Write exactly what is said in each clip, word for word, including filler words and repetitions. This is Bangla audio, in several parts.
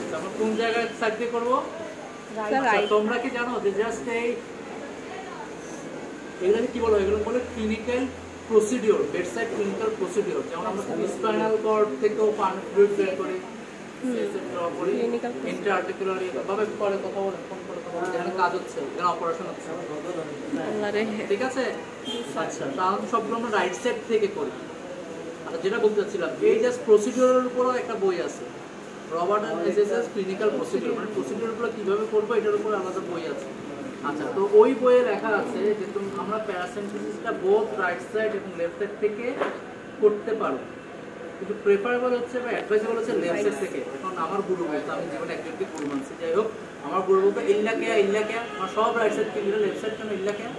আমরা কোন জায়গায় সাইড দিয়ে করবো? তোমরা কি জানো যে জাস্ট এই এগুলোকে কি বলো? এগুলো বলে clinical procedure, bedside clinical procedure. যেমন আমরা স্পাইনাল কর্ড থেকেও ফ্লুইড বের করি, ইন্ট্রা-আর্টিকুলার ভাবে পরে কথা বলে, ফোন করে কথা বলে, যেখানে কাজ হচ্ছে, যেখানে অপারেশন হচ্ছে, ঠিক আছে? আচ্ছা, তাহলে সবগুলো আমরা রাইট সাইড থেকে করি। আর যেটা বলতে চাচ্ছিলাম, এই জাস্ট প্রসিডিওরের উপরও একটা বই আছে, Robert and S S S clinical procedure, মানে প্রসিডিওরগুলো কীভাবে করবো এটার উপর আলাদা বই আছে। আচ্ছা, তো ওই বইয়ে লেখা আছে যে তুমি আমরা প্যারাসেন্টেসিসটা বোথ রাইট সাইড এবং লেফট সাইড থেকে করতে পারো, কিন্তু প্রেফারেবল হচ্ছে বা অ্যাডভাইজেবল হচ্ছে লেফট সাইড থেকে। এখন আমার গুরু বলতো, আমি জীবনে একজনকে গুরু মানছি, যাই হোক আমার গুরু বলতো ইল্লা কেয়া ইল্লা কেয়া, আমার সব রাইট সাইড থেকে লেফট সাইড কেন ইল্লা কেয়া?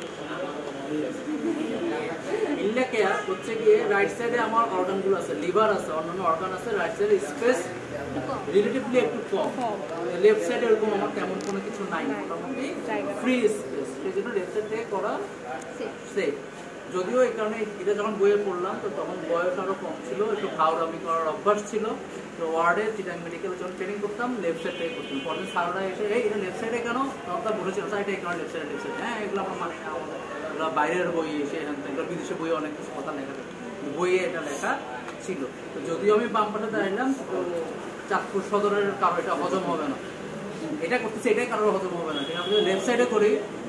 ইল্লা কেয়া হচ্ছে গিয়ে রাইট সাইডে আমার অর্গানগুলো আছে, লিভার আছে, অন্যান্য অর্গান আছে, রাইট সাইডে স্পেস রিলেটিভলি একটু কম, লেফট সাইডে এরকম আমার তেমন কোনো কিছু নাই, মোটামুটি ফ্রি স্পেস, সেই জন্য লেফট সাইড থেকে করা সেফ। যদিও এই কারণে এটা যখন বইয়ে পড়লাম তো তখন বয়স আরও কম ছিল, একটু ভাওরামি করার অভ্যাস ছিল, তো ওয়ার্ডে চিটাং মেডিকেল যখন ট্রেনিং করতাম লেফট সাইড থেকে করতাম। পরে স্যাররা এসে এই এটা লেফট সাইডে কেন, তখন তা বলেছিল স্যার এটা এই কারণে লেফট সাইডে লেফট সাইড, হ্যাঁ এগুলো আমরা মানি না, আমাদের এগুলো বাইরের বই এসে এখান থেকে বিদেশে বইয়ে অনেক কিছু কথা লেখা থাকে, বইয়ে এটা লেখা ছিল। তো যদিও আমি বাম পাশে দাঁড়াইলাম, তো চাঁদপুর সদরের কারো এটা হজম হবে না, এটা করতেছে এটাই কারোর হজম হবে না, ঠিক আছে? লেফট সাইডে করি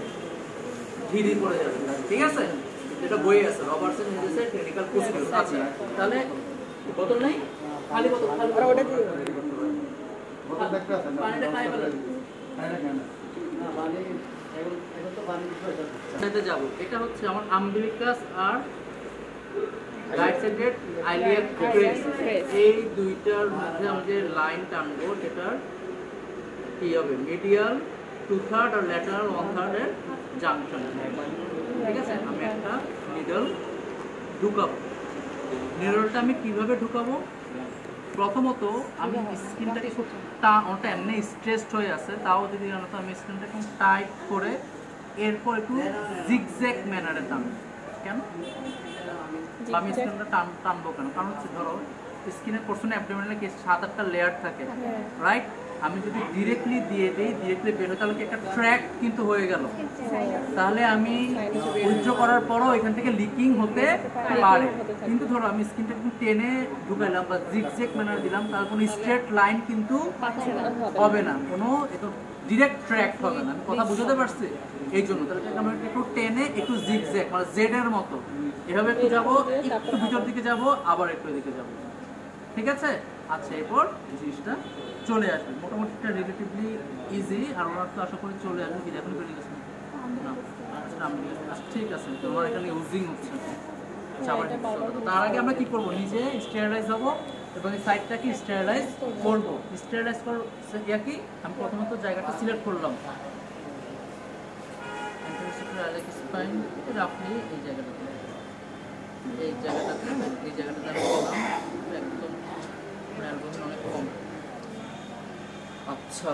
ধীরে করে যাবে, ঠিক আছে? এটা বই আছে রবার্টসন এসএসএস ক্লিনিক্যাল প্রসিডিওর। আচ্ছা, তাহলে বোতল নাই, খালি বোতল, খালি আর ওটা দিয়ে বোতল দেখতে আছে, পানিটা খাই বলে পানিটা কেন না পানি এখন এখন তো পানি দিতে যাব। এটা হচ্ছে আমার আম্বিলিকাস আর রাইট সাইডের আইলিয়াক ক্রেস, এই দুইটার মধ্যে আমরা যে লাইন টানবো যেটার কি হবে মিডিয়াল টু থার্ড আর ল্যাটারাল ওয়ান থার্ড এর জাংশন, ঠিক আছে? আমি একটা নিডল ঢুকাবো। নিডলটা আমি কিভাবে ঢুকাবো? প্রথমত আমি স্কিনটাকে খুব টা ওটা এমনি স্ট্রেসড হয়ে আছে, তাও যদি জানো তো আমি স্কিনটাকে টাইট করে এরপর একটু জিগজ্যাগ ম্যানারে টানবো। কেন আমি স্কিনটা টান টানবো কেন? কারণ হচ্ছে ধরো স্কিনের পোর্শনে অ্যাবডোমিনালে কি সাত আটটা লেয়ার থাকে, রাইট? আমি যদি ডিরেক্টলি দিয়ে দিই, ডিরেক্টলি বের হয়, তাহলে কি একটা ট্র্যাক কিন্তু হয়ে গেল, তাহলে আমি উইথড্র করার পরও এখান থেকে লিকিং হতে পারে। কিন্তু ধরো আমি স্কিনটা একটু টেনে ঢুকাইলাম বা জিগজ্যাগ ম্যানার দিলাম, তার কোনো স্ট্রেট লাইন কিন্তু হবে না, কোনো ডিরেক্ট ট্র্যাক হবে না। আমি কথা বুঝতে পারছি? এই জন্য তাহলে আমরা একটু টেনে একটু জিগজ্যাগ মানে জেড এর মতো এভাবে একটু যাবো, একটু ভিতর দিকে যাবো, আবার একটু এদিকে যাবো, ঠিক আছে? আচ্ছা, এরপর জিনিসটা চলে আসবে, মোটামুটি একটা রিলেটিভলি ইজি। আর ওনার তো আশা করি চলে আসবে, কি এখন বেরিয়ে গেছে না? আচ্ছা, ঠিক আছে, তোমার এখানে ইউজিং হচ্ছে। আচ্ছা, আবার তার আগে আমরা কি করবো, নিজে স্টেরিলাইজ হবো এবং এই সাইডটাকে স্টেরিলাইজ করবো। স্টেরিলাইজ করার কি আমি প্রথমত জায়গাটা সিলেক্ট করলাম, স্পাইন রাফলি এই জায়গাটাতে, এই জায়গাটাতে এই জায়গাটাতে আমি করলাম একদম অ্যালবাম অনেক কম। আচ্ছা,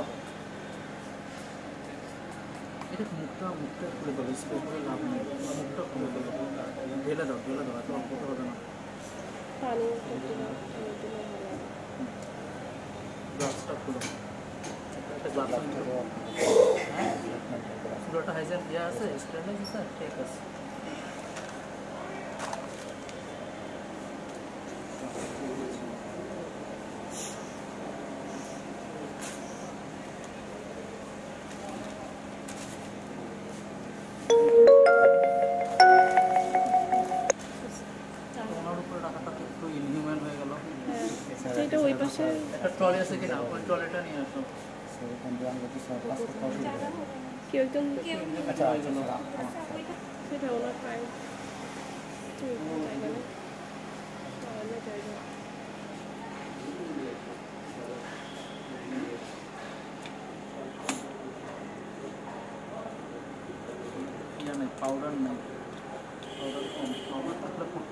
এটা মুখটা মুখটা খুলে দেবো, স্প্রে করে লাভ নেই, মুখটা খুলে দেবো, ঢেলে দাও ঢেলে দাও, এত অল্প হবে না, গ্লাসটা খুলো, একটা গ্লাস হ্যাঁ পুরোটা হাইজেন ইয়ে আছে, স্টেরিলাইজ আছে, ঠিক আছে। একটা ট্রলি আছে কিনা, ওই ট্রলিটা নিয়ে আসো। কেউ একজন আচ্ছা সেটা ওনার টাইম পাউডার নাই, পাউডার কম, পাউডার থাকলে করতে।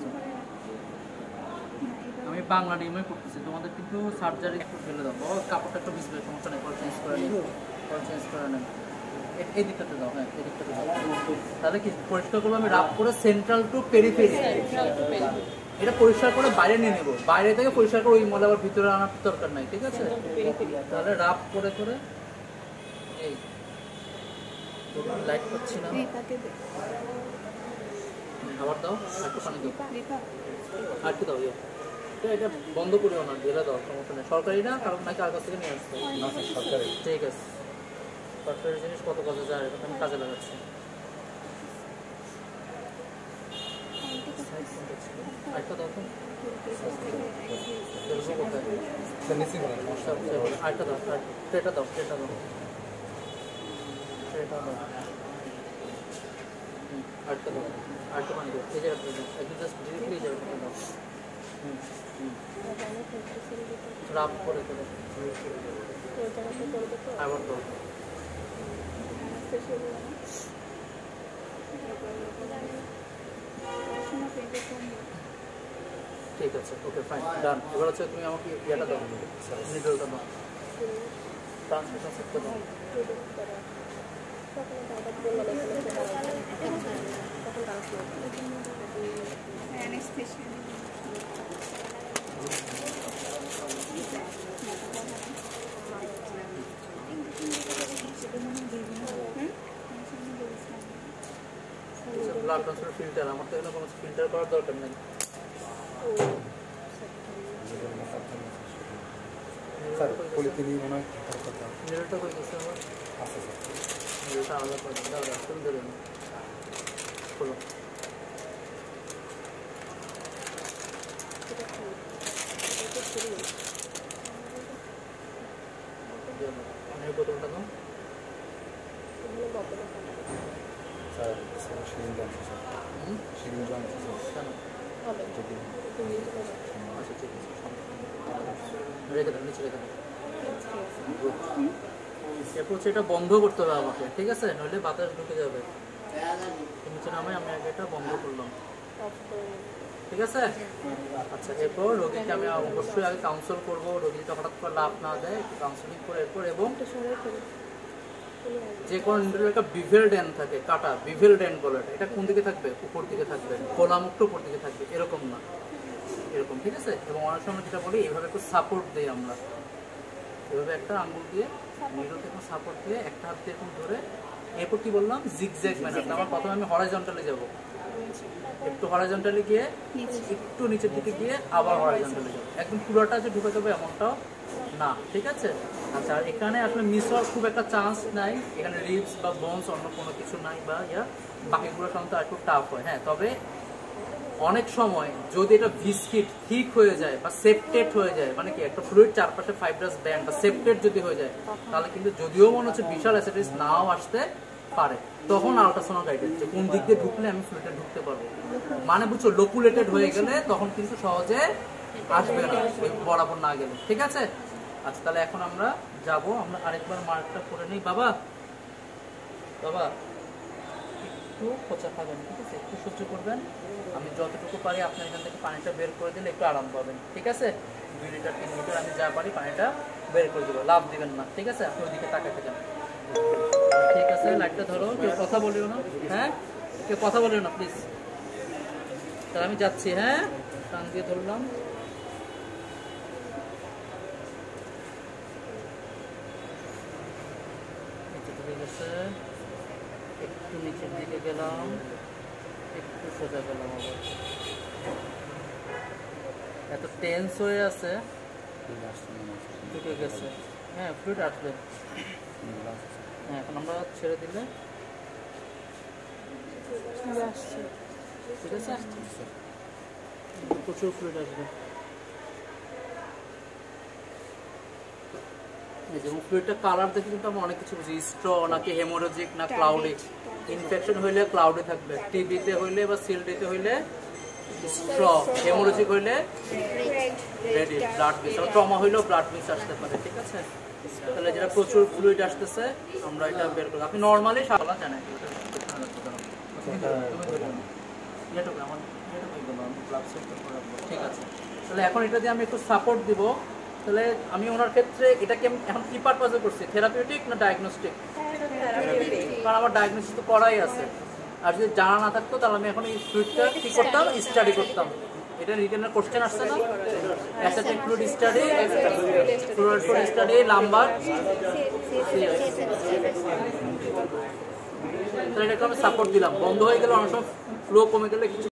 আমি বাংলা নিয়মে করতেছি, তোমাদের কিন্তু সার্জারি একটু ফেলে দাও, কাপড়টা একটু ভিজবে, সমস্যা নেই, পরে চেঞ্জ করে নেব, পরে চেঞ্জ করে নেব। এই দিকটাতে দাও, হ্যাঁ এই দিকটাতে দাও, তাহলে কি পরিষ্কার করবো আমি রাব করে সেন্ট্রাল টু পেরিফেরি, এটা পরিষ্কার করে বাইরে নিয়ে নেবো, বাইরে থেকে পরিষ্কার করে ওই ময়লা আবার ভিতরে আনার দরকার নাই, ঠিক আছে? তাহলে রাফ করে করে এই লাইট পাচ্ছি না, খাবার দাও, একটু পানি দাও, আর একটু দাও, ইয়ে এটা বন্ধ করিও না, ঢেলে দাও, সমস্যা নেই। সরকারি না, কারণ নাকি আর কাছ থেকে নিয়ে আসতে সরকারি, ঠিক আছে। সরকারি জিনিস কত কাজে যায়, এটা আমি কাজে লাগাচ্ছি। আরেকটা দাও তো, আরেকটা দাও, ট্রেটা দাও, ট্রেটা দাও, ট্রেটা দাও, আরেকটা দাও, আরেকটা পানি দাও, এই জায়গাটা দাও, একদম জাস্ট ডিরেক্টলি এই জায়গাটা দাও। হুম হুম রাফ করে দেবো, আবার দাও। ঠিক আছে, ওকে ফাইন, ডান। এবার হচ্ছে তুমি আমাকে ইয়েটা দাও, নিডলটা দাও, ট্রান্সমিশন সেটটা দাও। ব্লাড ট্রান্সফার ফিল্টার, আমার তো এখানে কোনো ফিল্টার করার দরকার নেই। মিররটা কই গেছে আমার? আচ্ছা স্যার, মিররটা আলাদা করে দাও, দাও তুমি ধরে নাও, খোলো। পানির বোতলটা দাও। স্যার স্যার সিরিঞ্জ আনছি স্যার, হুম সিরিঞ্জ আনছি স্যার, কেন? আচ্ছা ঠিক আছে, রেখে দাও, নিচে রেখে দাও। এরপর হচ্ছে এটা বন্ধ করতে হবে আমাকে, ঠিক আছে? নইলে বাতাস ঢুকে যাবে। নিচে নামে আমি আগে এটা বন্ধ করলাম, ঠিক আছে? আচ্ছা, এরপর রোগীকে আমি অবশ্যই আগে কাউন্সেল করবো, রোগী তো হঠাৎ করে লাভ না দেয়, একটু কাউন্সেলিং করে এরপর, এবং যে কোনো নিডলের একটা বিভেল ডেন থাকে, কাটা বিভেল ডেন বলে, এটা কোন দিকে থাকবে? উপর দিকে থাকবে, খোলামুক্ত উপর দিকে থাকবে, এরকম না, এরকম, ঠিক আছে? এবং অনেক সময় যেটা বলি, এইভাবে একটু সাপোর্ট দিই আমরা, এভাবে একটা আঙ্গুল দিয়ে নিডলকে একটু সাপোর্ট দিয়ে একটা হাত দিয়ে এরকম ধরে, এরপর কি বললাম, জিগজ্যাগ ম্যানার। আমার প্রথমে আমি হরাইজন্টালি যাব, একটু হরাইজন্টালি গিয়ে একটু নিচের দিকে গিয়ে আবার হরাইজন্টালি যাব, একদম পুরোটা যে ঢুকে যাবে এমনটাও না, ঠিক আছে? আচ্ছা, আর এখানে আসলে মিস হওয়ার খুব একটা চান্স নাই, এখানে রিবস বা বোনস অন্য কোনো কিছু নাই, বা ইয়া বাকিগুলো সাধারণত একটু টাফ হয়। হ্যাঁ, তবে অনেক সময় যদি এটা ভিসকিট ঠিক হয়ে যায় বা সেপ্টেট হয়ে যায়, মানে কি একটা ফ্লুইড চারপাশে ফাইব্রাস ব্যান্ড বা সেপ্টেট যদি হয়ে যায়, তাহলে কিন্তু যদিও মনে হচ্ছে বিশাল অ্যাসিডিস নাও আসতে পারে, তখন আল্ট্রাসাউন্ড গাইডেড যে কোন দিক দিয়ে ঢুকলে আমি ফ্লুইডটা ঢুকতে পারবো, মানে বুঝছো, লোকুলেটেড হয়ে গেলে তখন কিন্তু সহজে আসবে না, বরাবর না গেলে, ঠিক আছে? আচ্ছা, তাহলে এখন আমরা যাব, আমরা আরেকবার মার্কটা করে নিই। বাবা বাবা একটু খোঁচা খাবেন, ঠিক আছে? একটু সহ্য করবেন, আমি যতটুকু পারি আপনার এখান থেকে পানিটা বের করে দিলে একটু আরাম পাবেন, ঠিক আছে? দুই লিটার তিন লিটার আমি যা পারি পানিটা বের করে দেবো, লাভ দিবেন না, ঠিক আছে? আপনি ওইদিকে তাকাতে যান, ঠিক আছে? লাইটটা ধরো, কেউ কথা বলিও না, হ্যাঁ কেউ কথা বলিও না প্লিজ। তাহলে আমি যাচ্ছি, হ্যাঁ টান দিয়ে ধরলাম, একটু নিচের দিকে গেলাম, একটু সোজা গেলাম, আবার এত টেন্স হয়ে আছে, ঢুকে গেছে। হ্যাঁ, ফ্লুইড আসবে। হ্যাঁ, এখন আমরা ছেড়ে দিলে আসছে, ঠিক আছে? প্রচুর ফ্লুইড আসবে, যেমন ফ্লুইডটা কালার দেখে কিন্তু আমরা অনেক কিছু বুঝি, স্ট্র নাকি হেমোরেজিক না ক্লাউডি। ইনফেকশন হইলে ক্লাউডি থাকবে, টিবিতে হইলে বা সিলডিতে হইলে স্ট্র, হেমোরেজিক হইলে রেডি, ব্লাড মিক্স, আর ট্রমা হইলেও ব্লাড মিক্স আসতে পারে, ঠিক আছে? তাহলে যেটা প্রচুর ফ্লুইড আসতেছে আমরা এটা বের করব। আপনি নরমালি সাবলা জানেন, ঠিক আছে? তাহলে এখন এটা দিয়ে আমি একটু সাপোর্ট দিব, তাহলে আমি ওনার ক্ষেত্রে এটাকে এখন কি পারপাসে করছি, থেরাপিউটিক না ডায়াগনস্টিক? কারণ আমার ডায়াগনোসিস তো করাই আছে, আর যদি জানা না থাকতো তাহলে আমি এখন এই ফ্লুইডটা কি করতাম, স্টাডি করতাম, এটা রিটেনের কোশ্চেন আসছে না ascitic fluid study fluid study number তাহলে এটাকে আমি সাপোর্ট দিলাম বন্ধ হয়ে গেলে অনেক সময় ফ্লো কমে গেলে কিছু